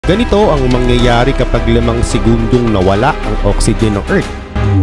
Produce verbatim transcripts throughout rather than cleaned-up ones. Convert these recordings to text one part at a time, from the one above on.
Ganito ang mangyayari kapag limang segundong nawala ang oxygen ng Earth.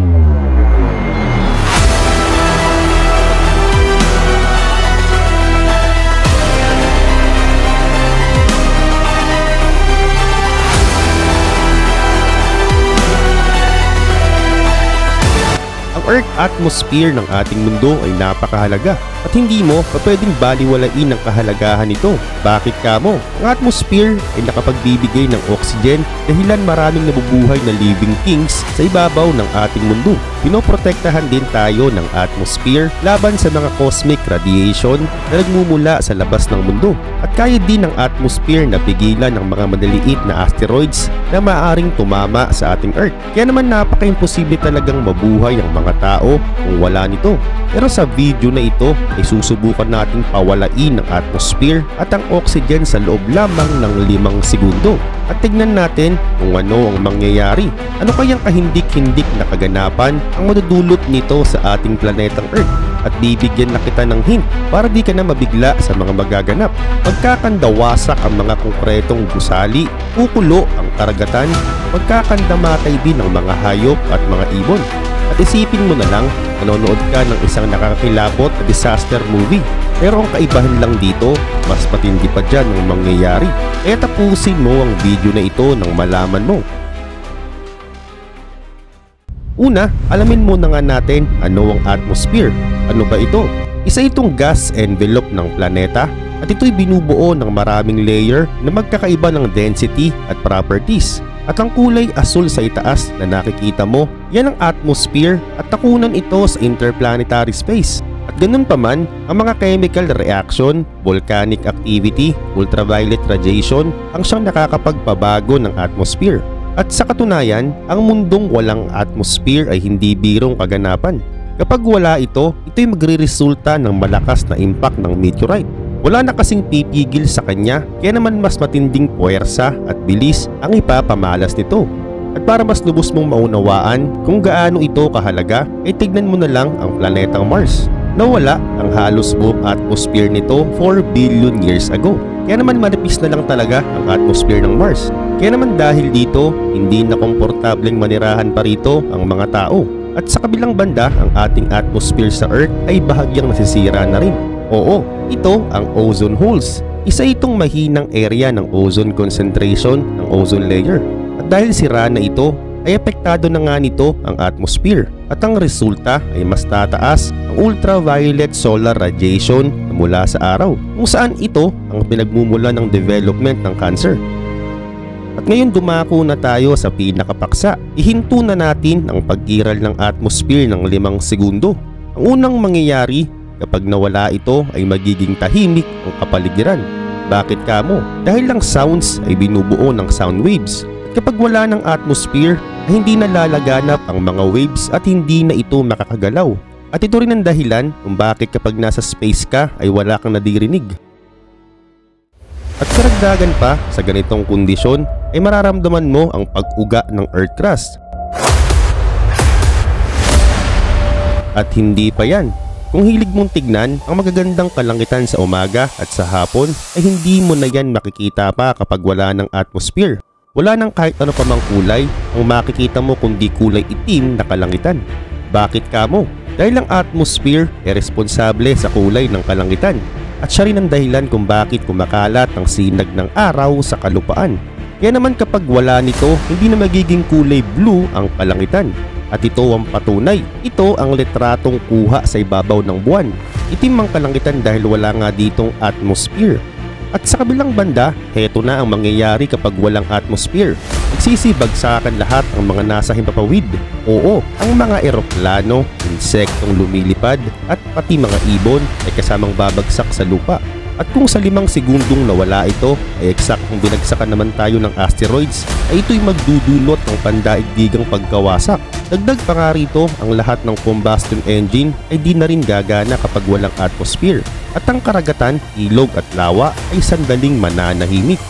Earth atmosphere ng ating mundo ay napakahalaga at hindi mo pa pwedeng baliwalain ang kahalagahan nito. Bakit kamo? Ang atmosphere ay nakapagbibigay ng oxygen dahilan maraming nabubuhay na living things sa ibabaw ng ating mundo. Pinoprotektahan din tayo ng atmosphere laban sa mga cosmic radiation na nagmumula sa labas ng mundo. At kaya din ng atmosphere na pigilan ng mga maliliit na asteroids na maaaring tumama sa ating Earth. Kaya naman napaka-imposible talagang mabuhay ang mga tao kung wala nito. Pero sa video na ito ay susubukan nating pawalain ang atmosphere at ang oxygen sa loob lamang ng limang segundo. At tignan natin kung ano ang mangyayari. Ano kayang kahindik-hindik na kaganapan ang madudulot nito sa ating planetang Earth? At bibigyan na kita ng hint para di ka na mabigla sa mga magaganap. Pagkakandawasak ang mga konkretong gusali, kukulo ang karagatan, pagkakandamatay din ang mga hayop at mga ibon. At isipin mo na lang, nanonood ka ng isang nakakakilabot na disaster movie. Pero ang kaibahan lang dito, mas matindi pa dyan ang mangyayari. Kaya tapusin mo ang video na ito nang malaman mo. Una, alamin muna nga natin ano ang atmosphere. Ano ba ito? Isa itong gas envelope ng planeta at ito'y binubuo ng maraming layer na magkakaiba ng density at properties. At ang kulay asul sa itaas na nakikita mo, yan ang atmosphere at takunan ito sa interplanetary space. At ganun pa man, ang mga chemical reaction, volcanic activity, ultraviolet radiation ang siyang nakakapagpabago ng atmosphere. At sa katunayan, ang mundong walang atmosphere ay hindi birong kaganapan. Kapag wala ito, ito'y magre-resulta ng malakas na impact ng meteorite. Wala na kasing pipigil sa kanya, kaya naman mas matinding puwersa at bilis ang ipapamalas nito. At para mas lubos mong maunawaan kung gaano ito kahalaga, ay tignan mo na lang ang planetang Mars. Nawala ang halos buong atmosphere nito four billion years ago. Kaya naman manipis na lang talaga ang atmosphere ng Mars. Kaya naman dahil dito, hindi na komportableng manirahan pa rito ang mga tao. At sa kabilang banda, ang ating atmosphere sa Earth ay bahagyang nasisira na rin. Oo, ito ang ozone holes. Isa itong mahinang area ng ozone concentration ng ozone layer. At dahil sira na ito, ay apektado na nga nito ang atmosphere. At ang resulta ay mas tataas ang ultraviolet solar radiation na mula sa araw, kung saan ito ang pinagmumula ng development ng cancer. At ngayon dumako na tayo sa pinakapaksa. Ihinto na natin ang pag-iral ng atmosphere ng limang segundo. Ang unang mangyayari kapag nawala ito ay magiging tahimik ang kapaligiran. Bakit kamo? Dahil lang sounds ay binubuo ng sound waves. At kapag wala ng atmosphere, ay hindi na lalaganap ang mga waves at hindi na ito makakagalaw. At ito rin ang dahilan kung bakit kapag nasa space ka ay wala kang nadirinig. At karagdagan pa sa ganitong kondisyon ay mararamdaman mo ang pag-uga ng earth crust. At hindi pa yan. Kung hilig mong tignan ang magagandang kalangitan sa umaga at sa hapon, ay hindi mo na yan makikita pa kapag wala ng atmosphere. Wala nang kahit ano pa mang kulay ang makikita mo kundi kulay itim na kalangitan. Bakit kamo? Dahil ang atmosphere ay responsable sa kulay ng kalangitan. At siya rin ang dahilan kung bakit kumakalat ang sinag ng araw sa kalupaan. Kaya naman kapag wala nito, hindi na magiging kulay blue ang kalangitan. At ito ang patunay. Ito ang litratong kuha sa ibabaw ng buwan. Itim ang kalangitan dahil wala nga ditong atmosphere. At sa kabilang banda, heto na ang mangyayari kapag walang atmosphere. Nagsisibagsakan lahat ang mga nasa himpapawid. Oo, ang mga eroplano, insektong lumilipad, at pati mga ibon ay kasamang babagsak sa lupa. At kung sa limang segundong nawala ito, ay eksaktong binagsakan naman tayo ng asteroids, ay ito'y magdudulot ng pandaigdigang pagkawasak. Dagdag pa nga rito, ang lahat ng combustion engine ay di na rin gagana kapag walang atmosphere. At ang karagatan, ilog at lawa ay sandaling mananahimik.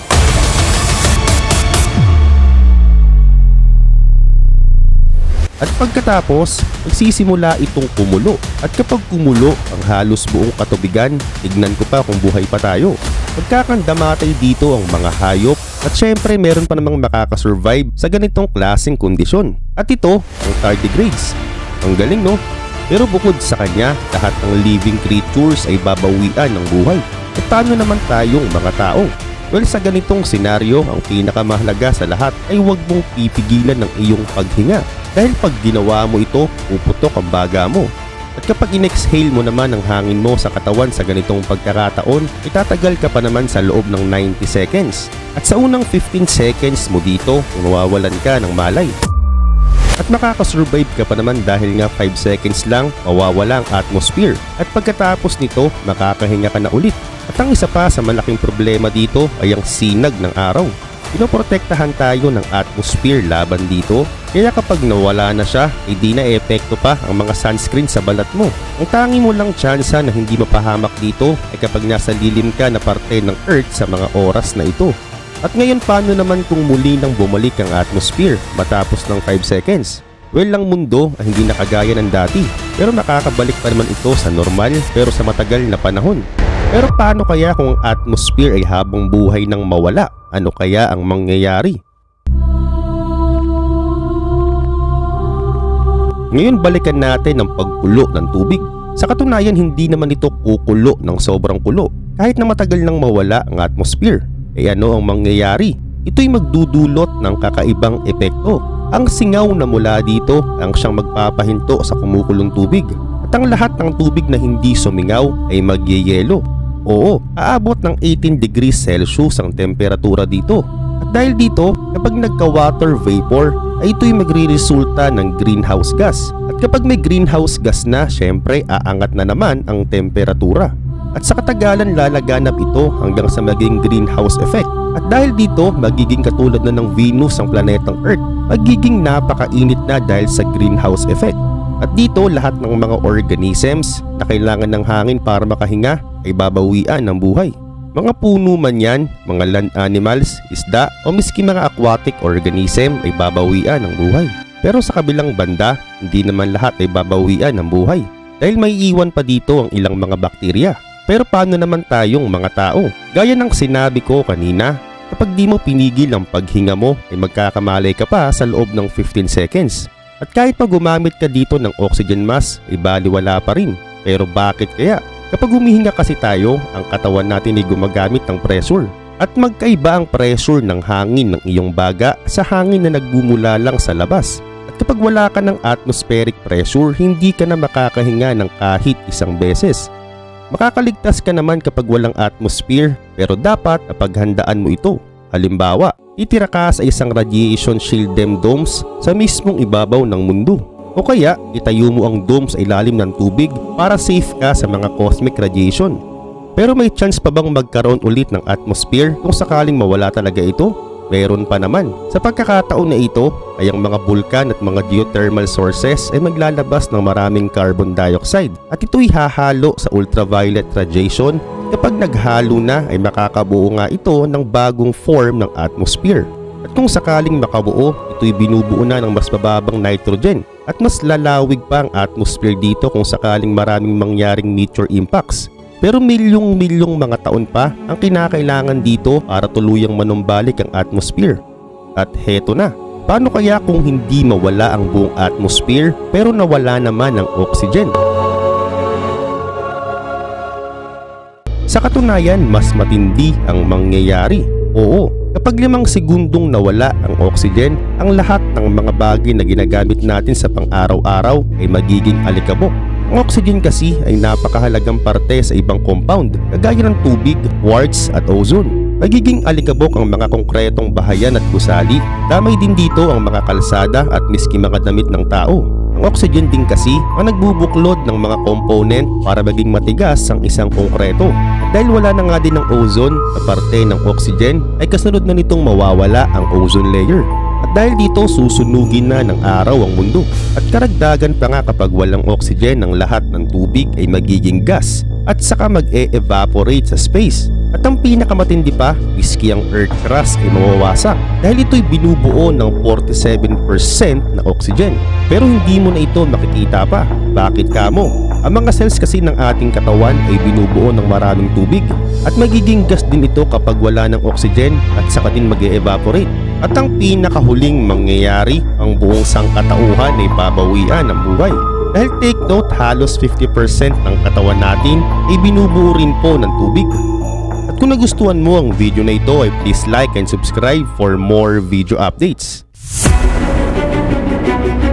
At pagkatapos, magsisimula itong kumulo. At kapag kumulo ang halos buong katubigan, tignan ko pa kung buhay pa tayo. Magkakandamatay dito ang mga hayop at syempre meron pa namang makakasurvive sa ganitong klaseng kondisyon. At ito ang tardigrades. Ang galing no? Pero bukod sa kanya, lahat ng living creatures ay babawian ng buhay. At paano naman tayong mga tao? Well, sa ganitong senaryo, ang pinakamahalaga sa lahat ay huwag mong pipigilan ng iyong paghinga. Dahil pag ginawa mo ito, puputok ang baga mo. At kapag in-exhale mo naman ang hangin mo sa katawan sa ganitong pagkakataon, itatagal ka pa naman sa loob ng ninety seconds. At sa unang fifteen seconds mo dito, mawawalan ka ng malay. At makakasurvive ka pa naman dahil nga five seconds lang mawawala ang atmosphere. At pagkatapos nito, makakahinga ka na ulit. At ang isa pa sa malaking problema dito ay ang sinag ng araw. Pinoprotektahan tayo ng atmosphere laban dito. Kaya kapag nawala na siya, hindi na epekto pa ang mga sunscreen sa balat mo. Ang tangi mo lang tsansa na hindi mapahamak dito ay kapag nasa lilim ka na parte ng Earth sa mga oras na ito. At ngayon paano naman kung muli nang bumalik ang atmosphere matapos ng five seconds? Well, ang mundo ay hindi nakagaya ng dati, pero nakakabalik pa naman ito sa normal pero sa matagal na panahon. Pero paano kaya kung ang atmosphere ay habang buhay nang mawala? Ano kaya ang mangyayari? Ngayon balikan natin ang pagkulo ng tubig. Sa katunayan hindi naman ito kukulo ng sobrang kulo kahit na matagal nang mawala ang atmosphere. E ano ang mangyayari? Ito'y magdudulot ng kakaibang epekto. Ang singaw na mula dito ang siyang magpapahinto sa kumukulong tubig. At ang lahat ng tubig na hindi sumingaw ay magyeyelo. Oo, aabot ng eighteen degrees Celsius ang temperatura dito. At dahil dito, kapag nagka-water vapor, ay ito'y magre-resulta ng greenhouse gas. At kapag may greenhouse gas na, syempre aangat na naman ang temperatura. At sa katagalan lalaganap ito hanggang sa maging greenhouse effect. At dahil dito, magiging katulad na ng Venus ang planetang Earth. Magiging napakainit na dahil sa greenhouse effect. At dito, lahat ng mga organisms na kailangan ng hangin para makahinga ay babawian ng buhay. Mga puno man yan, mga land animals, isda o miski mga aquatic organism ay babawian ng buhay. Pero sa kabilang banda, hindi naman lahat ay babawian ng buhay. Dahil may iwan pa dito ang ilang mga bakterya. Pero paano naman tayong mga tao? Gaya ng sinabi ko kanina, kapag di mo pinigil ang paghinga mo ay magkakamalay ka pa sa loob ng fifteen seconds. At kahit pa gumamit ka dito ng oxygen mask ay baliwala pa rin. Pero bakit kaya? Kapag humihinga kasi tayo, ang katawan natin ay gumagamit ng pressure. At magkaiba ang pressure ng hangin ng iyong baga sa hangin na nagbumula lang sa labas. At kapag wala ka ng atmospheric pressure, hindi ka na makakahinga ng kahit isang beses. Makakaligtas ka naman kapag walang atmosphere, pero dapat napaghandaan mo ito. Halimbawa, titira ka sa isang radiation shield domes sa mismong ibabaw ng mundo. O kaya, itayo mo ang dome sa ilalim ng tubig para safe ka sa mga cosmic radiation. Pero may chance pa bang magkaroon ulit ng atmosphere kung sakaling mawala talaga ito? Meron pa naman. Sa pagkakataon na ito ay ang mga bulkan at mga geothermal sources ay maglalabas ng maraming carbon dioxide at ito'y hahalo sa ultraviolet radiation. Kapag naghalo na ay makakabuo nga ito ng bagong form ng atmosphere. At kung sakaling makabuo, ito'y binubuo na ng mas mababang nitrogen at mas lalawig pa ang atmosphere dito kung sakaling maraming mangyaring meteor impacts. Pero milyong-milyong mga taon pa ang kinakailangan dito para tuluyang manumbalik ang atmosphere. At heto na, paano kaya kung hindi mawala ang buong atmosphere pero nawala naman ang oxygen? Sa katunayan, mas matindi ang mangyayari. Oo, kapag limang segundong nawala ang oxygen, ang lahat ng mga bagay na ginagamit natin sa pang-araw-araw ay magiging alikabok. Ang oxygen kasi ay napakahalagang parte sa ibang compound, kagaya ng tubig, quartz at ozone. Magiging alikabok ang mga konkretong bahayan at gusali, damay din dito ang mga kalsada at miski mga damit ng tao. Ang oxygen din kasi ang nagbubuklod ng mga component para maging matigas ang isang konkreto. At dahil wala na nga din ng ozone na parte ng oxygen, ay kasunod na nitong mawawala ang ozone layer. At At dahil dito susunugin na ng araw ang mundo. At karagdagan pa nga kapag walang oxygen ng lahat ng tubig ay magiging gas at saka mag-e-evaporate sa space. At ang pinakamatindi pa, whiskey ang earth crust ay mawawasak dahil ito'y binubuo ng forty-seven percent na oxygen. Pero hindi mo na ito makikita pa. Bakit kamo? Ang mga cells kasi ng ating katawan ay binubuo ng maraming tubig at magiging gas din ito kapag wala ng oxygen at saka din mag-e-evaporate. At ang pinakahuling mangyayari, ang buong sangkatauhan ay babawian ng buhay. Dahil take note, halos fifty percent ng katawan natin ay binubuo rin po ng tubig. At kung nagustuhan mo ang video na ito ay please like and subscribe for more video updates.